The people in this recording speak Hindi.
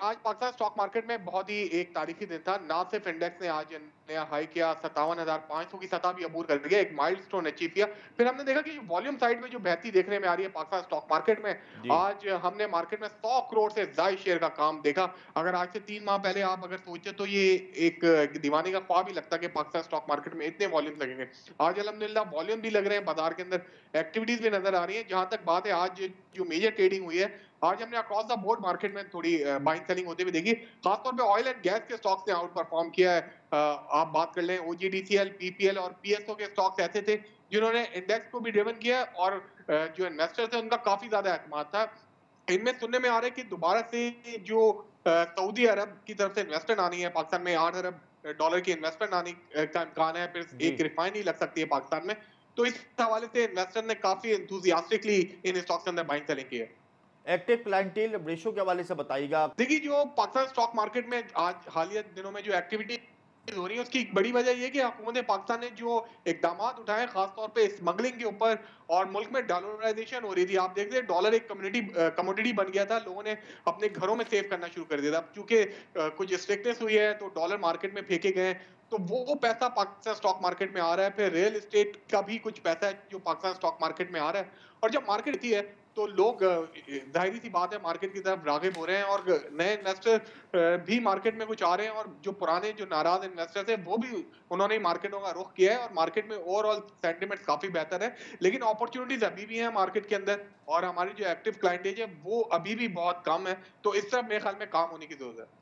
आज पाकिस्तान स्टॉक मार्केट में बहुत ही एक तारीखी दिन था। ना सिर्फ इंडेक्स ने आज नया हाई किया, 57,500 की सतह भी अबूर कर दिया, एक माइलस्टोन अचीव किया। फिर हमने देखा कि वॉल्यूम साइड में जो बहती देखने में आ रही है पाकिस्तान स्टॉक मार्केट में, जी। आज हमने मार्केट में 100 करोड़ से ज़ायद शेयर का काम देखा। अगर आज से 3 माह पहले आप अगर सोचे तो ये एक दीवाने का ख्वाब ही लगता कि पाकिस्तान स्टॉक मार्केट में इतने वॉल्यूम लगेंगे। आज अल्हम्दुलिल्लाह वॉल्यूम भी लग रहे हैं, बाजार के अंदर एक्टिविटीज भी नजर आ रही है। जहां तक बात है, आज जो मेजर ट्रेडिंग हुई है, आज हमने अक्रॉस द बोर्ड मार्केट में थोड़ी बाइंग सेलिंग होते हुए देखी। खासतौर पे ऑयल एंड गैस के स्टॉक्स ने आउट परफॉर्म किया है। आप बात कर लें ओजीडीसीएल, पीपीएल और पीएसओ के स्टॉक्स ऐसे थे जिन्होंने इंडेक्स को भी ड्रिवन किया और जो इन्वेस्टर्स है उनका काफी ज्यादा एतमाद था। इनमें सुनने में आ रहा है कि दोबारा से जो सऊदी अरब की तरफ से इन्वेस्टमेंट आनी है पाकिस्तान में, 8 अरब डॉलर की इन्वेस्टमेंट आने का इम्कान है। फिर जी। एक रिफाइनरी लग सकती है पाकिस्तान में। तो इस हवाले से इन्वेस्टर ने काफी एंथुसियास्टिकली इन स्टॉक्स के अंदर बाइंग सेलिंग की है। एक्टिव क्लाइंटेल रेशो के हवाले से बताइएगा। देखिए, जो पाकिस्तान स्टॉक मार्केट में आज हालिया दिनों में जो एक्टिविटी हो रही है, उसकी एक बड़ी वजह ये है कि हुकूमत पाकिस्तान ने जो इकदामात उठाए, खासतौर पे स्मगलिंग के ऊपर और मुल्क में डॉलराइजेशन हो रही थी। आप देख रहे हैं डॉलर एक कमोडिटी बन गया था, लोगों ने अपने घरों में सेव करना शुरू कर दिया था। चूंकि कुछ स्ट्रिक्टनेस हुई है तो डॉलर मार्केट में फेंके गए, तो वो पैसा पाकिस्तान स्टॉक मार्केट में आ रहा है। फिर रियल एस्टेट का भी कुछ पैसा है जो पाकिस्तान स्टॉक मार्केट में आ रहा है। और जब मार्केट थी है तो लोग जाहिर सी बात है मार्केट की तरफ रागिब हो रहे हैं और नए इन्वेस्टर भी मार्केट में कुछ आ रहे हैं। और जो पुराने जो नाराज इन्वेस्टर्स हैं वो भी उन्होंने मार्केटों का रुख किया है और मार्केट में ओवरऑल सेंटिमेंट काफी बेहतर है। लेकिन अपॉर्चुनिटीज अभी भी हैं मार्केट के अंदर और हमारी जो एक्टिव क्लाइंटेज है वो अभी भी बहुत कम है। तो इस तरफ मेरे ख्याल में काम होने की जरूरत है।